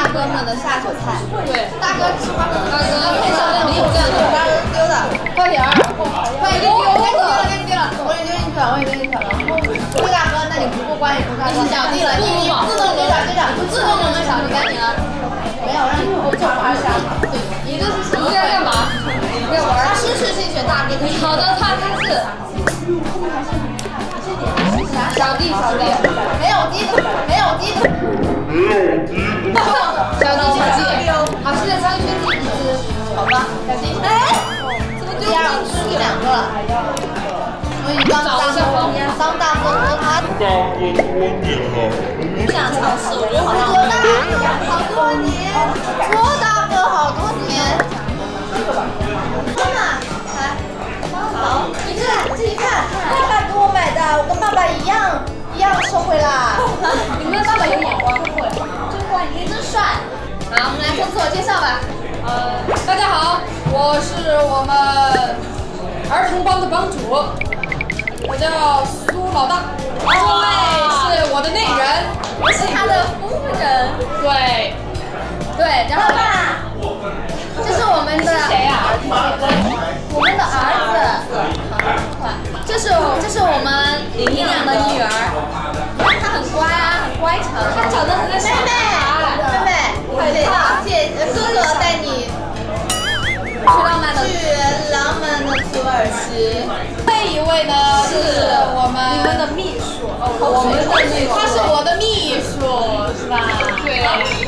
哥们的下酒菜。 对， 大哥吃花生， 大哥很少的礼物这样的，大哥丢的。快点儿，快点丢，该丢了，我也丢进去了，我也丢进去了。魏大哥，那你不过关也不大哥，你小弟了，你自动给小弟了，自动给小弟该你了。没有让你就花生。对，你这是什么？你在干嘛？你在玩？他失去性选大哥可以。好的，他是。小弟，没有低头，没有低头。小弟，好，现在张一轩第一只，好吧，小弟，哎，怎么丢2个了？所以当大哥和他，不想尝试，我觉得好多年，多大哥好多年。妈妈，来，好，你看，自己看，爸爸给我买的，我跟爸爸一样收回啦。你们爸爸有眼光，真会，你真帅。好，我们来做自我介绍吧。 大家好，我是我们儿童帮的帮主，我叫苏老大，这位是我的内人， 我是他的夫人。对，然后这是我们的谁呀？我们的儿子。这是我们领养的女儿，她很乖啊，很乖巧。她长得很像妹妹，姐哥哥带你去浪漫的土耳其。 这一位呢是我们你们的秘书， 他是我的秘书，是吧？对，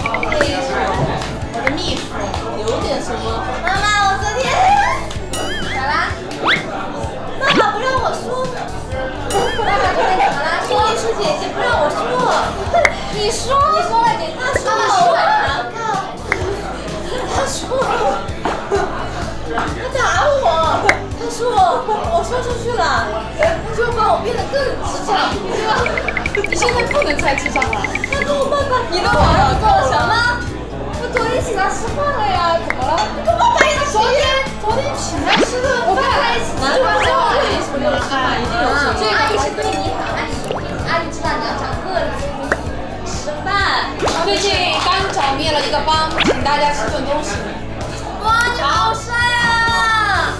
我的秘书有点什么？妈妈，我昨天咋啦？爸爸不让我说。爸爸昨天怎么啦？说你是姐姐，不让我说。你说了，给他说了。他说，他打我。他说我说出去了，他说把我变得更智障，对吧？ 你现在不能再智障了。 他跟我爸爸，你跟我儿子做了什么？我昨天请他吃饭了呀，怎么了？你跟爸爸一起。昨天请他吃的饭，在一起吃饭，为什么要吃饭？一定有什么？这个阿姨是对你好，阿姨知道你要长个子，吃饭。 最近刚剿灭了一个帮，请大家吃顿东西。 哇，你好帅啊！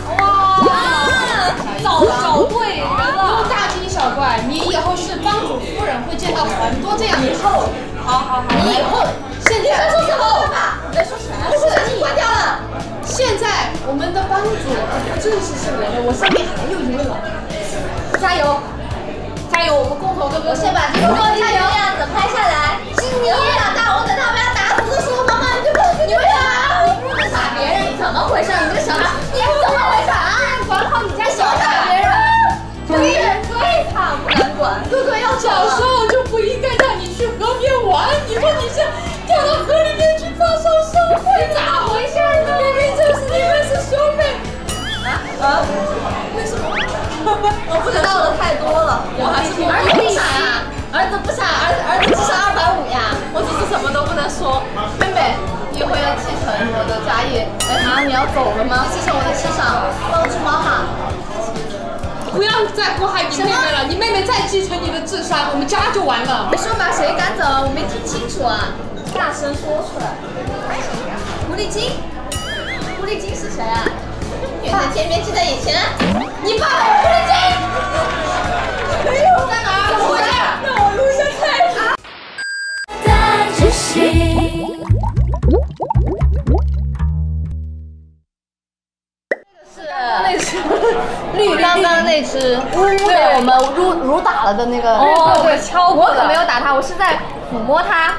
找对人了，大惊小怪。你以后是帮主夫人，会见到很多这样的。以后，好，你以后，现在说什么吧？你在说啥？我不小心关掉了。 现在我们的帮主不正式是我的，我身边还有一位老大。加油，我们共同对不对？ 我先把这个加油样子拍下来。是你老大，我等他们要打死的时候，妈妈你就不能打别人，怎么回事？你这小孩，你怎么回事啊？管好你家小打别人，追他不敢管。哥哥要小时候就不应该让你去河边玩，你说你是掉到河里面去发烧伤会，咋回事呢？明明就是你们是兄妹。 为什么？我不知道的太多了。我还是儿子不傻呀，儿子不傻，儿子智商250呀。我只是什么都不能说。妹妹，你有没有继承我的家业？你要走了吗？继承我的市场，帮我去猫哈。 不要再祸害你妹妹了，你妹妹再继承你的智商，我们家就完了。 你说把谁赶走？我没听清楚啊，大声说出来。狐狸精，狐狸精是谁啊？远在天边，近在眼前。你爸爸狐狸精？没有，在哪儿？我这，让我录一下菜。在这心。那是刚刚那只被我们辱打了的那个。对，敲过的。我可没有打他，我是在抚摸他。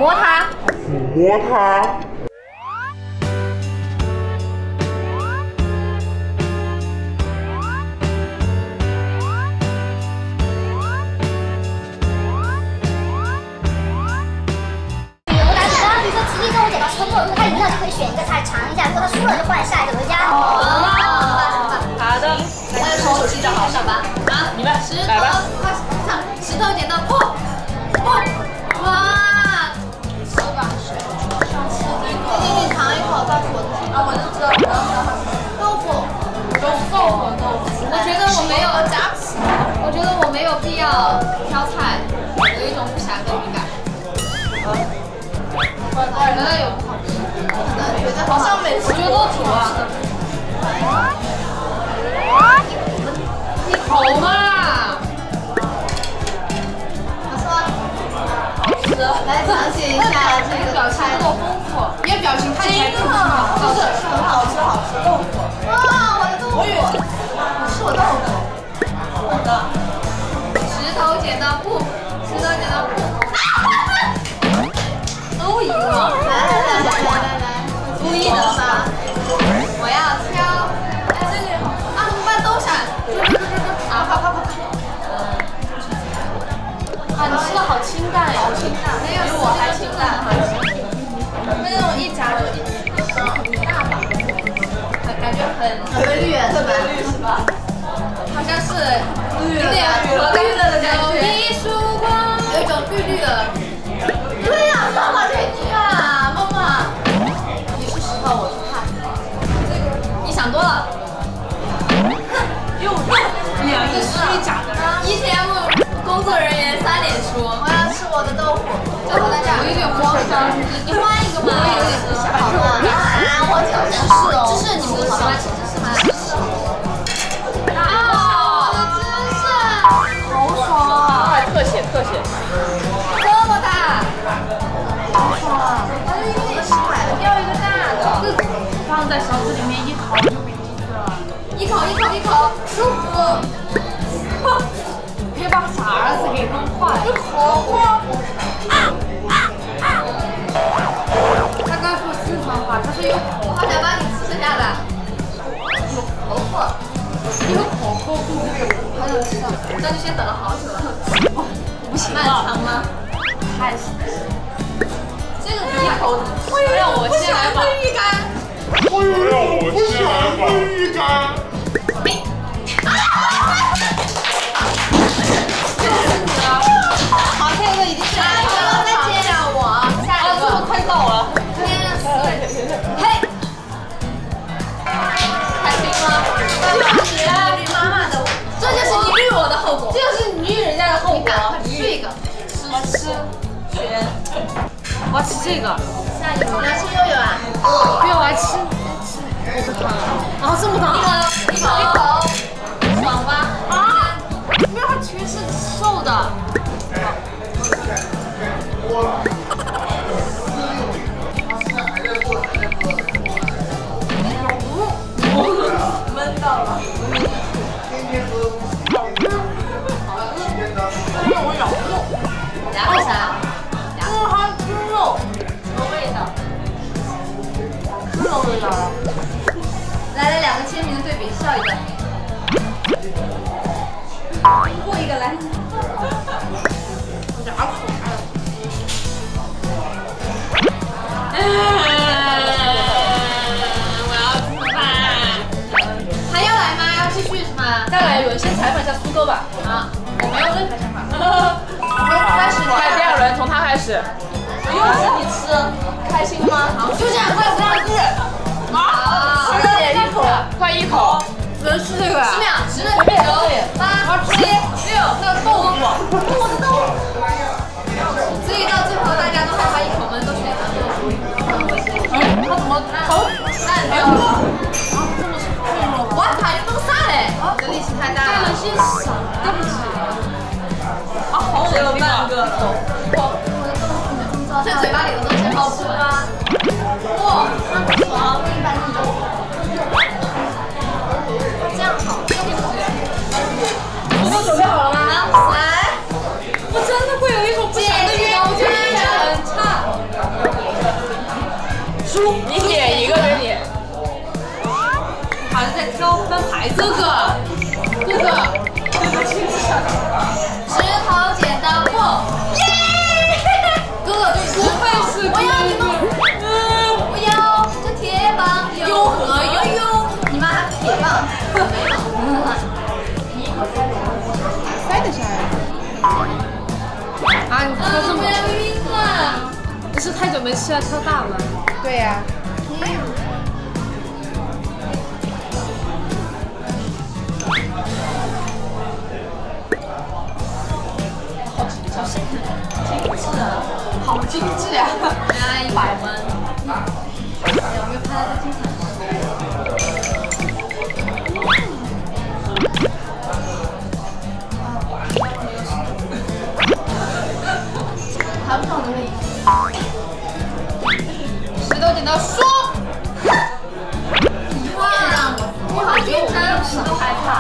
他赢了就可以选一个菜尝一下，如果他输了就换下一个回家。 好的，来从手机找好上吧。啊，你们来吧。石头剪刀布。哇，手把手上吃的。 原来有不好吃，好像每次我觉得都挺好吃的。你口嘛？ 不错，好吃。来尝试一下这个表情够丰富，因为表情看起来就是很好吃豆腐。 哇，我的豆腐！是我豆腐。我的。石头剪刀布，石头剪刀布。都赢了！来，故意的吧？我要挑。哎，这里好啊！怎么办？都闪！啊，快！ 啊，你吃的好清淡呀，好清淡， 没有我还清淡。那种一夹就一大把，感觉很特别绿，是吧？好像是有点和绿的感觉，有一种绿的。对呀，妈妈这句啊，妈妈，你是石头，我是帕。这个你想多了。又2个虚假的。ETM 工作人员3脸书，我要吃我的豆腐，就放在这儿。我有点慌张，你换一个嘛。我也有点不想。好了，我就是哦，芝士你们喜欢吃芝士吗？啊，我的芝士，好爽啊！ 特写， 这么大，好爽啊！它是因为你买了要一个大的， 放在勺子里面一烤就没进去了， 一口，舒服。 别把傻儿子给弄坏。 好慌。 他刚说四川话，他是有口， 我好想帮你吃剩下的。有口渴，好想吃啊！那就先等了好久了。 不行漫长吗？ 太行了。 这个一口， 让我先来吧。 好，这个已经是来了，再接着我，下一个快到了。 嘿，开心吗？绿妈妈的，这就是你绿我的后果，这就是你绿人家的后果。你吃一个， 我吃，我要吃这个。 下一个，你要吃悠悠啊？ 不要，我要吃。我不烫。啊，这么大。 一口，爽吧？ 啊！没有，它全是瘦的。 闷到了。2个啥？ 它猪肉， 什么味道？ 猪肉味道。 来2个签名的对比，笑一个。过一个来。 牙口我要吃饭。 还要来吗？要继续是吗？ 再来一轮，先采访一下苏哥吧。 啊，我没有任何想法。开始， 第2轮，从他开始。又是你吃，开心吗？ 好，就这样，快3、4。 啊！ 吃 1口，快1口。只能吃这个呀 ？10秒，10、9、8、7、6。 那个豆腐， 我的豆腐。所以到最后大家都害怕一口闷，都选了豆腐。 他怎么头烂掉了？ 这么脆弱吗？ 我卡又弄啥嘞？你的力气太大了。 干了些啥？对不起。啊，好恶心啊！ 这嘴巴里的东西好吃吗？哇，那不错啊，一般那种。这样好，这不是。 我都准备好了吗？ 来， 我真的会有一种不祥的预感，我觉得很差。输，你点一个给你。 好像在挑分牌子。 哥哥， 石头剪刀布，耶！哥哥对你真好，我要你们，不要这铁棒，有和悠悠，你妈铁棒，没有。 塞得下呀？啊，你挑这么？ 不要晕了。 你是太久没吃了，挑大吗？对呀。 好精致啊！ 好精致呀！ 加100分。有没有拍到精彩？还不上能力。 石头剪刀输。 你好紧张，石头害怕。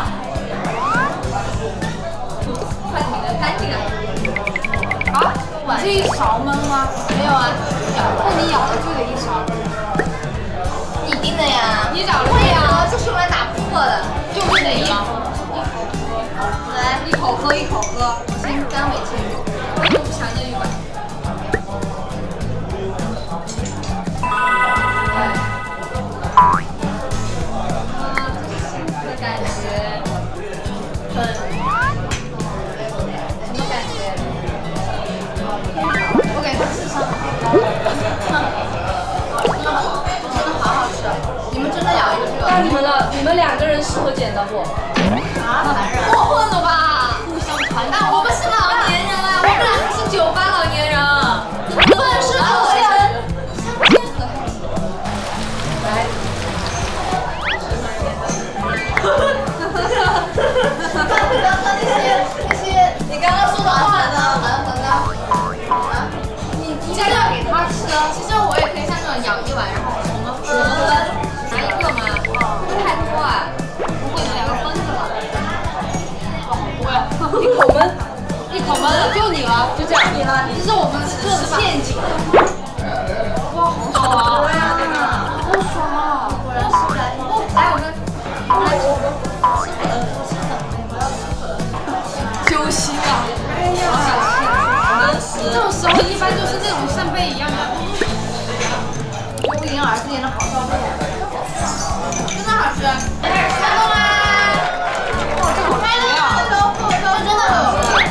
快点的，干净啊！ 啊？这一勺焖吗？ 没有啊， 那你舀了就得一勺。 你定的呀？ 你找了对呀？ 这是用来打破的， 就是得一口。 来， 一口喝，一口喝。 先干尾气，又不强烈欲吧。感觉很什么感觉？我给他智商真的好好吃，你们真的咬一个这个？ 那你们2个人适合剪刀不？ 啊，残忍！过分了吧？互相传达。我们是老年人啊，我们俩是98老年人，怎么是老人？相煎何太急？来。你刚刚说的话呢？啊？你这样给他吃，其实我也可以像这种舀一碗，然后我们分拿一个嘛，会不会太多啊？不会，2个分是吧？好多呀！ 一口闷，就你了，就这样。你了，这是我们做的陷阱。哇，好爽啊！好爽啊！ 果然是来，来我们来吃的。 揪心啊！哎呀，这种时候一般就是那种扇贝一样的。 不赢儿子也能好照片，真的好吃。看到吗？哇，这好吃呀！这真的好吃。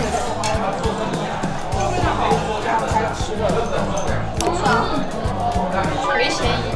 好爽，垂涎已久。